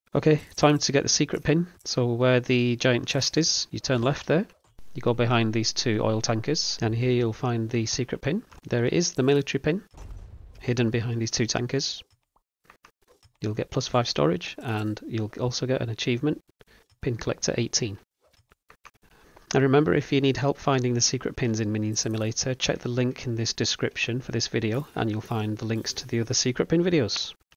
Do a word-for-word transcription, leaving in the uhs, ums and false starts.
Okay, time to get the secret pin. So where the giant chest is, you turn left there. You go behind these two oil tankers, and here you'll find the secret pin. There it is, the military pin, hidden behind these two tankers. You'll get plus five storage, and you'll also get an achievement, Pin Collector eighteen. And remember, if you need help finding the secret pins in Minion Simulator, check the link in this description for this video, and you'll find the links to the other secret pin videos.